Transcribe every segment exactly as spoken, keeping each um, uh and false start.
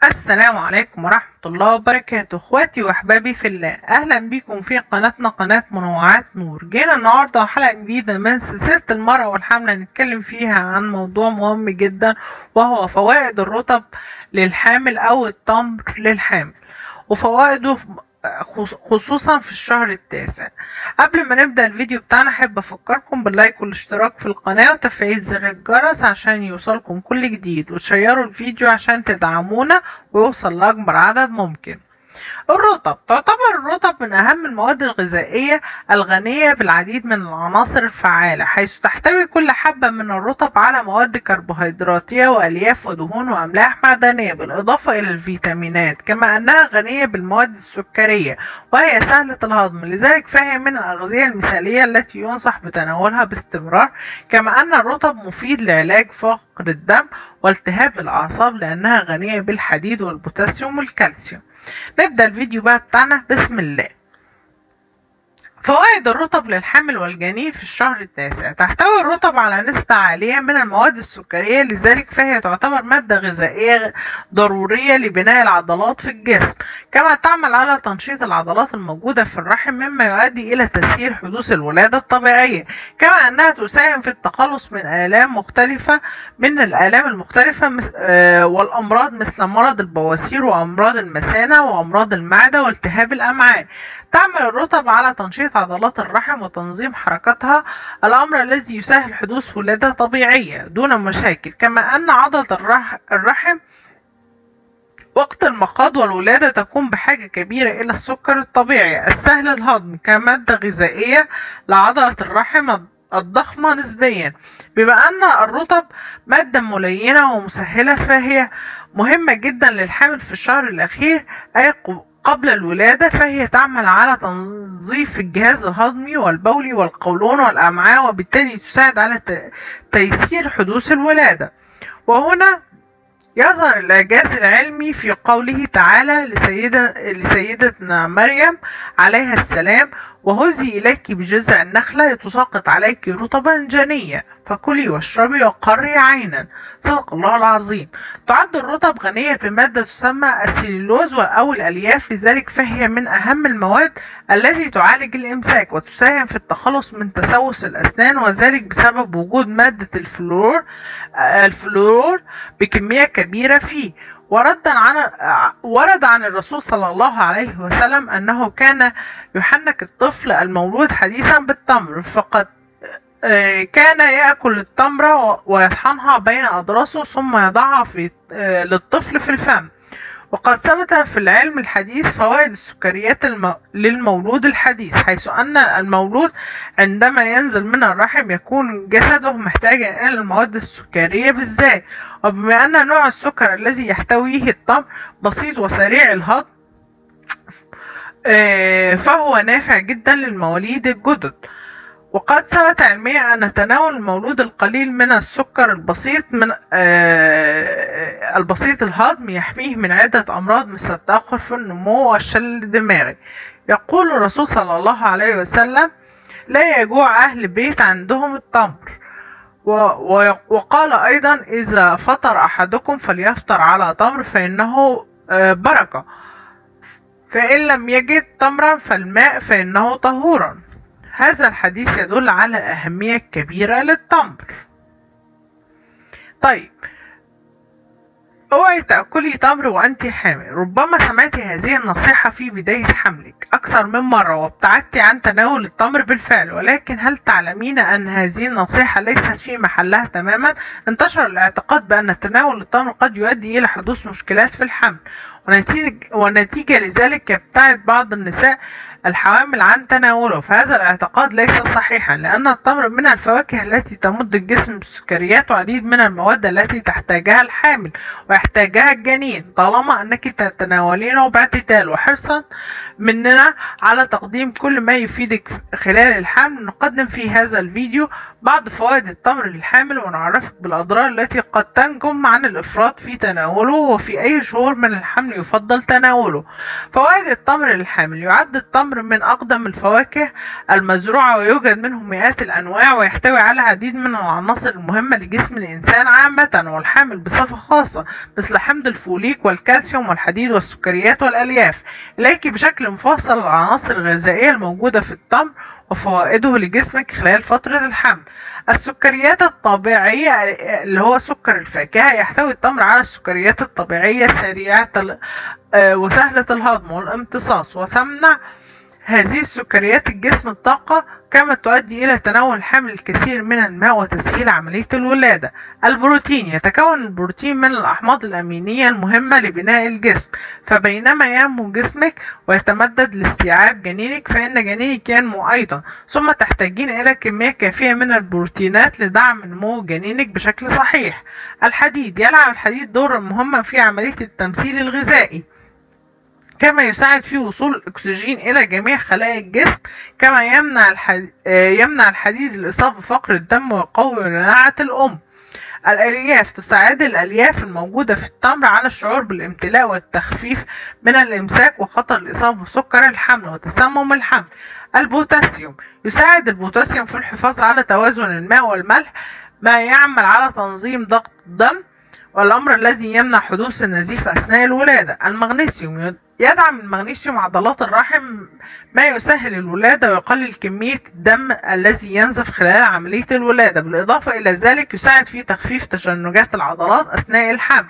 السلام عليكم ورحمة الله وبركاته، اخواتي واحبابي في الله. اهلا بيكم في قناتنا قناة منوعات نور. جينا النهاردة حلقة جديدة من سلسلة المرأة والحمل، نتكلم فيها عن موضوع مهم جدا، وهو فوائد الرطب للحامل او التمر للحامل، وفوائده خصوصا في الشهر التاسع. قبل ما نبدأ الفيديو بتاعنا احب افكركم باللايك والاشتراك في القناة وتفعيل زر الجرس عشان يوصلكم كل جديد، وتشيروا الفيديو عشان تدعمونا ويوصل لأكبر عدد ممكن. الرطب تعتبر الرطب من أهم المواد الغذائية الغنية بالعديد من العناصر الفعالة، حيث تحتوي كل حبة من الرطب على مواد كربوهيدراتية وألياف ودهون وأملاح معدنية، بالإضافة إلى الفيتامينات، كما أنها غنية بالمواد السكرية وهي سهلة الهضم، لذلك فهي من الأغذية المثالية التي ينصح بتناولها باستمرار. كما أن الرطب مفيد لعلاج فقر الدم والتهاب الأعصاب لأنها غنية بالحديد والبوتاسيوم والكالسيوم. نبدأ الفيديو بقى بتاعنا بسم الله. فوائد الرطب للحامل والجنين في الشهر التاسع. تحتوي الرطب على نسبة عالية من المواد السكرية، لذلك فهي تعتبر مادة غذائية ضرورية لبناء العضلات في الجسم، كما تعمل على تنشيط العضلات الموجودة في الرحم، مما يؤدي إلى تسهيل حدوث الولادة الطبيعية. كما أنها تساهم في التخلص من آلام مختلفة من الآلام المختلفة والأمراض مثل مرض البواسير وأمراض المثانة وأمراض المعدة والتهاب الأمعاء. تعمل الرطب على تنشيط عضلات الرحم وتنظيم حركتها، الأمر الذي يسهل حدوث ولادة طبيعية دون مشاكل. كما أن عضلة الرحم وقت المخاض والولادة تكون بحاجة كبيرة إلى السكر الطبيعي السهل الهضم كمادة غذائية لعضلة الرحم الضخمة نسبيا. بما أن الرطب مادة ملينة ومسهلة، فهي مهمة جدا للحامل في الشهر الأخير أي قبل الولادة، فهي تعمل على تنظيف الجهاز الهضمي والبولي والقولون والأمعاء، وبالتالي تساعد على تيسير حدوث الولادة. وهنا يظهر الإعجاز العلمي في قوله تعالى لسيدة لسيدتنا مريم عليها السلام: وهزي إليك بجذع النخلة تساقط عليك رطبا جنيا فكلي واشربي وقري عينا. صدق الله العظيم. تعد الرطب غنية بمادة تسمى السليلوز أو الألياف، لذلك فهي من أهم المواد التي تعالج الإمساك وتساهم في التخلص من تسوس الأسنان، وذلك بسبب وجود مادة الفلور الفلور بكمية كبيرة فيه. وردا عن ورد عن الرسول صلى الله عليه وسلم أنه كان يحنك الطفل المولود حديثا بالتمر، فقد كان يأكل التمرة ويطحنها بين أضراسه ثم يضعها في للطفل في الفم. وقد ثبت في العلم الحديث فوائد السكريات للمولود الحديث، حيث أن المولود عندما ينزل من الرحم يكون جسده محتاجا إلى المواد السكرية بالذات، وبما أن نوع السكر الذي يحتويه التمر بسيط وسريع الهضم، فهو نافع جدا للمواليد الجدد. وقد ثبت علميا أن تناول المولود القليل من السكر البسيط من آه البسيط الهضم يحميه من عدة أمراض مثل التأخر في النمو والشلل الدماغي. يقول الرسول صلى الله عليه وسلم: لا يجوع أهل بيت عندهم التمر. وقال أيضا: إذا فطر أحدكم فليفطر على تمر فإنه آه بركة، فإن لم يجد تمرا فالماء فإنه طهورا. هذا الحديث يدل على الأهمية الكبيرة للتمر. طيب، اوعي تأكلي تمر وأنت حامل. ربما سمعتي هذه النصيحة في بداية حملك أكثر من مرة وابتعدتي عن تناول التمر بالفعل، ولكن هل تعلمين أن هذه النصيحة ليست في محلها تماما؟ انتشر الاعتقاد بأن تناول التمر قد يؤدي إلى حدوث مشكلات في الحمل، ونتيجة, ونتيجة لذلك يبتعد بعض النساء الحوامل عن تناوله. فهذا الاعتقاد ليس صحيحا، لأن التمر من الفواكه التي تمد الجسم بالسكريات وعديد من المواد التي تحتاجها الحامل ويحتاجها الجنين، طالما أنك تتناولينه باعتدال وحرصا مننا على تقديم كل ما يفيدك خلال الحمل. نقدم في هذا الفيديو بعض فوائد التمر للحامل، ونعرفك بالأضرار التي قد تنجم عن الإفراط في تناوله، وفي أي شهور من الحمل يفضل تناوله. فوائد التمر للحامل: يعد التمر من أقدم الفواكه المزروعة، ويوجد منه مئات الأنواع، ويحتوي على العديد من العناصر المهمة لجسم الإنسان عامة والحامل بصفة خاصة، مثل حمض الفوليك والكالسيوم والحديد والسكريات والألياف. إليك بشكل مفصل العناصر الغذائية الموجودة في التمر وفوائده لجسمك خلال فترة الحمل. السكريات الطبيعية اللي هو سكر الفاكهة: يحتوي التمر على السكريات الطبيعية سريعة وسهلة الهضم والامتصاص، وتمنع هذه السكريات الجسم الطاقة، كما تؤدي إلى تناول الحامل الكثير من الماء وتسهيل عملية الولادة. البروتين: يتكون البروتين من الأحماض الأمينية المهمة لبناء الجسم، فبينما ينمو جسمك ويتمدد لاستيعاب جنينك، فإن جنينك ينمو أيضا، ثم تحتاجين إلى كمية كافية من البروتينات لدعم نمو جنينك بشكل صحيح. الحديد: يلعب الحديد دورا مهما في عملية التمثيل الغذائي، كما يساعد في وصول الأكسجين إلى جميع خلايا الجسم، كما يمنع الحديد, يمنع الحديد الإصابة بفقر الدم ويقوي مناعة الأم. الألياف: تساعد الألياف الموجودة في التمر على الشعور بالامتلاء والتخفيف من الإمساك وخطر الإصابة بسكر الحمل وتسمم الحمل. البوتاسيوم: يساعد البوتاسيوم في الحفاظ على توازن الماء والملح، ما يعمل على تنظيم ضغط الدم، والأمر الذي يمنع حدوث النزيف أثناء الولادة. المغنيسيوم: يدعم المغنيسيوم عضلات الرحم، ما يسهل الولادة ويقلل كمية الدم الذي ينزف خلال عملية الولادة. بالإضافة إلى ذلك يساعد في تخفيف تشنجات العضلات أثناء الحمل،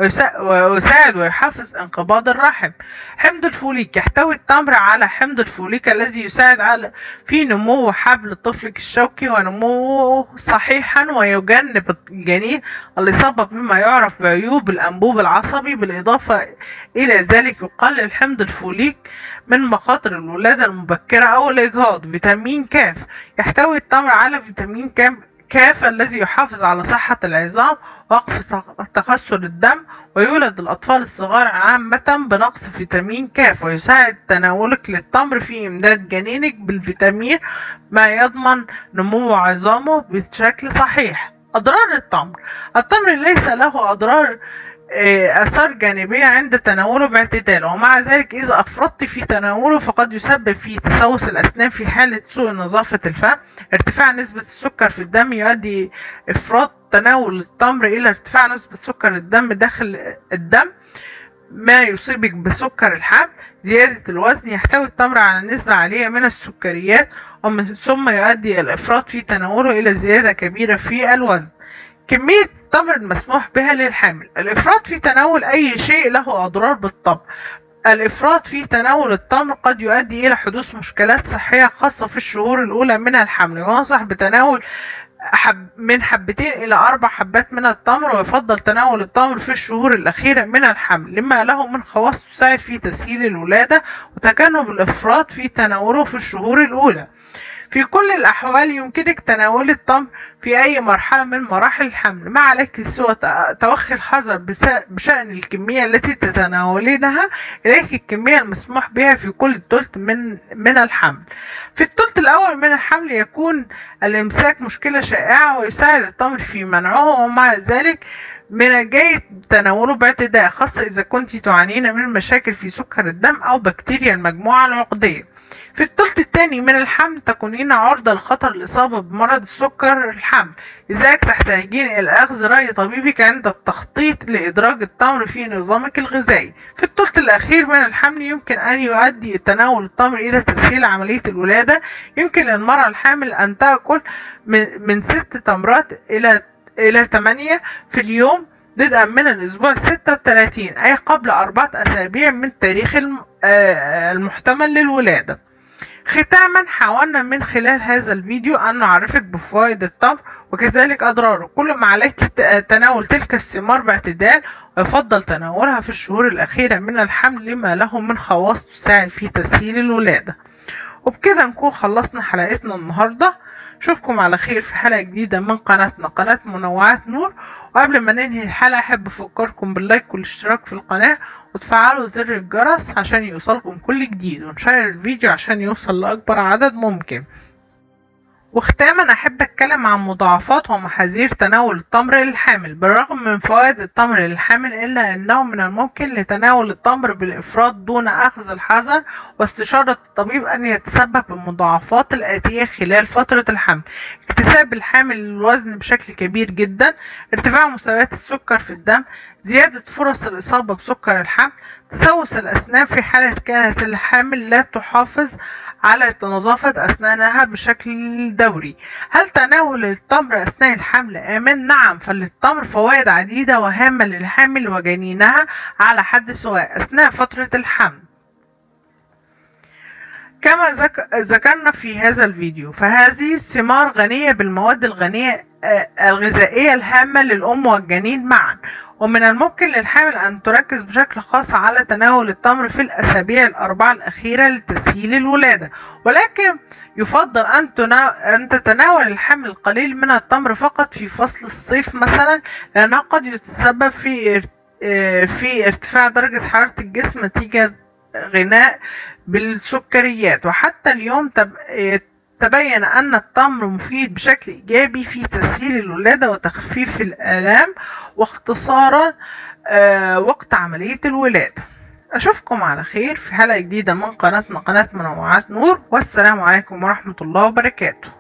ويساعد ويحفز انقباض الرحم. حمض الفوليك: يحتوي التمر على حمض الفوليك الذي يساعد على في نمو حبل طفلك الشوكي ونموه صحيحا، ويجنب الجنين الإصابة بما يعرف بعيوب الأنبوب العصبي. بالإضافة إلى ذلك يقلل حمض الفوليك من مخاطر الولادة المبكرة أو الإجهاض. فيتامين كاف: يحتوي التمر على فيتامين كاف الذي يحافظ على صحة العظام ووقف تخثر الدم، ويولد الأطفال الصغار عامة بنقص فيتامين كاف، ويساعد تناولك للتمر في إمداد جنينك بالفيتامين، ما يضمن نمو عظامه بشكل صحيح. أضرار التمر: التمر ليس له أضرار آثار جانبية عند تناوله باعتدال، ومع ذلك إذا أفرطت في تناوله فقد يسبب في تسوس الأسنان في حالة سوء نظافة الفم. ارتفاع نسبة السكر في الدم: يؤدي إفراط تناول التمر إلى ارتفاع نسبة سكر الدم داخل الدم، ما يصيبك بسكر الحمل. زيادة الوزن: يحتوي التمر على نسبة عالية من السكريات، ومن ثم يؤدي الإفراط في تناوله إلى زيادة كبيرة في الوزن. كمية التمر المسموح بها للحامل: الإفراط في تناول أي شيء له أضرار بالطبع. الإفراط في تناول التمر قد يؤدي إلى حدوث مشكلات صحية خاصة في الشهور الأولى من الحمل، وينصح بتناول حب من حبتين إلى أربع حبات من التمر، ويفضل تناول التمر في الشهور الأخيرة من الحمل لما له من خواص تساعد في تسهيل الولادة، وتجنب الإفراط في تناوله في الشهور الأولى. في كل الأحوال يمكنك تناول التمر في أي مرحلة من مراحل الحمل، ما عليك سوى توخي الحذر بشأن الكمية التي تتناولينها. إليك الكمية المسموح بها في كل ثلث من من الحمل. في الثلث الأول من الحمل يكون الإمساك مشكلة شائعة، ويساعد التمر في منعه، ومع ذلك من الجيد تناوله باعتداء، خاصة إذا كنت تعانين من مشاكل في سكر الدم أو بكتيريا المجموعة العقدية. في الثلث الثاني من الحمل تكونين عرضة لخطر الإصابة بمرض السكر الحمل، لذلك تحتاجين إلى أخذ رأي طبيبك عند التخطيط لإدراج التمر في نظامك الغذائي. في الثلث الأخير من الحمل يمكن أن يؤدي تناول التمر إلى تسهيل عملية الولادة. يمكن للمرأة الحامل أن تأكل من ست تمرات إلى إلى ثمانية في اليوم بدءا من الأسبوع ستة وثلاثين، أي قبل أربعة أسابيع من تاريخ المحتمل للولادة. ختاما، حاولنا من خلال هذا الفيديو أن نعرفك بفوائد التمر وكذلك أضراره. كل ما عليك تناول تلك الثمار باعتدال، ويفضل تناولها في الشهور الأخيرة من الحمل لما له من خواص تساعد في تسهيل الولادة. وبكده نكون خلصنا حلقتنا النهاردة. اشوفكم على خير في حلقة جديدة من قناتنا قناة منوعات نور. وقبل ما ننهي الحلقة أحب أفكركم باللايك والاشتراك في القناة، وتفعلوا زر الجرس عشان يوصلكم كل جديد، ونشير الفيديو عشان يوصل لأكبر عدد ممكن. وختاما أحب أتكلم عن مضاعفات ومحاذير تناول التمر للحامل. بالرغم من فوائد التمر للحامل إلا أنه من الممكن لتناول التمر بالإفراط دون أخذ الحذر واستشارة الطبيب أن يتسبب بالمضاعفات الآتية خلال فترة الحمل: اكتساب الحامل الوزن بشكل كبير جدا، ارتفاع مستويات السكر في الدم، زيادة فرص الإصابة بسكر الحمل، تسوس الأسنان في حالة كانت الحامل لا تحافظ على نظافة أسنانها بشكل دوري. هل تناول التمر أثناء الحمل آمن؟ نعم، فللتمر فوائد عديدة وهامة للحامل وجنينها على حد سواء أثناء فترة الحمل. كما ذكرنا في هذا الفيديو، فهذه الثمار غنية بالمواد الغنية الغذائية الهامة للأم والجنين معا، ومن الممكن للحامل أن تركز بشكل خاص على تناول التمر في الأسابيع الأربعة الأخيرة لتسهيل الولادة، ولكن يفضل أن تتناول الحامل القليل من التمر فقط في فصل الصيف مثلا، لأنه قد يتسبب في في ارتفاع درجة حرارة الجسم نتيجة غناء بالسكريات. وحتى اليوم تبين أن التمر مفيد بشكل إيجابي في تسهيل الولادة وتخفيف الآلام واختصار وقت عملية الولادة. أشوفكم على خير في حلقة جديدة من قناتنا قناة منوعات نور، والسلام عليكم ورحمة الله وبركاته.